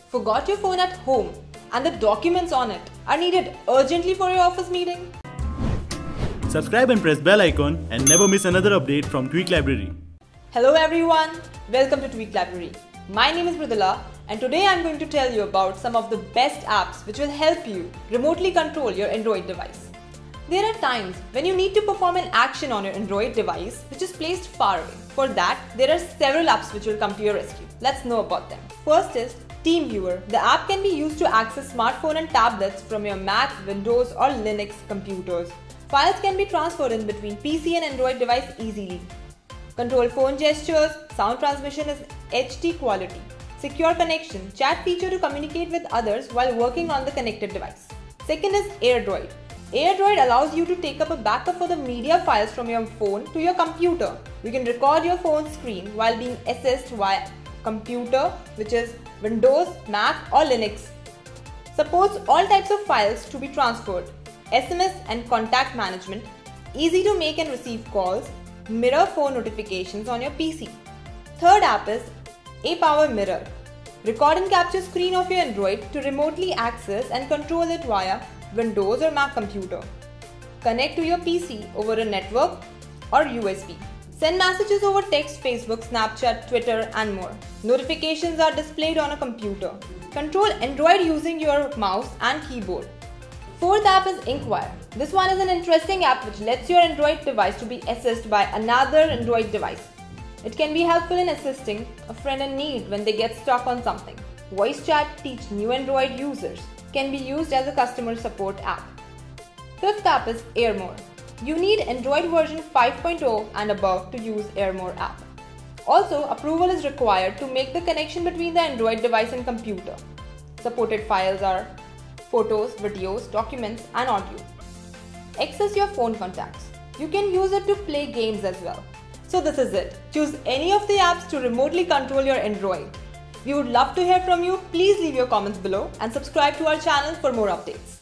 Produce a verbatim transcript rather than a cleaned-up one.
Forgot your phone at home and the documents on it are needed urgently for your office meeting? Subscribe and press bell icon and never miss another update from Tweak Library. Hello everyone, welcome to Tweak Library. My name is Mridula and today I am going to tell you about some of the best apps which will help you remotely control your Android device. There are times when you need to perform an action on your Android device which is placed far away. For that, there are several apps which will come to your rescue. Let's know about them. First is TeamViewer. The app can be used to access smartphone and tablets from your Mac, Windows or Linux computers. Files can be transferred in between P C and Android device easily. Control phone gestures, sound transmission is H D quality. Secure connection, chat feature to communicate with others while working on the connected device. Second is AirDroid. AirDroid allows you to take up a backup for the media files from your phone to your computer. You can record your phone screen while being accessed via computer, which is Windows, Mac or Linux. Supports all types of files to be transferred. S M S and contact management, easy to make and receive calls, mirror phone notifications on your P C. Third app is APower Mirror. Record and capture screen of your Android to remotely access and control it via Windows or Mac computer. Connect to your P C over a network or U S B. Send messages over text, Facebook, Snapchat, Twitter and more. Notifications are displayed on a computer. Control Android using your mouse and keyboard. Fourth app is Inkwire. This one is an interesting app which lets your Android device to be accessed by another Android device. It can be helpful in assisting a friend in need when they get stuck on something. Voice chat teach new Android users. Can be used as a customer support app. Fifth app is AirMore. You need Android version five point oh and above to use AirMore app. Also, approval is required to make the connection between the Android device and computer. Supported files are photos, videos, documents and audio. Access your phone contacts. You can use it to play games as well. So this is it. Choose any of the apps to remotely control your Android. We would love to hear from you. Please leave your comments below and subscribe to our channel for more updates.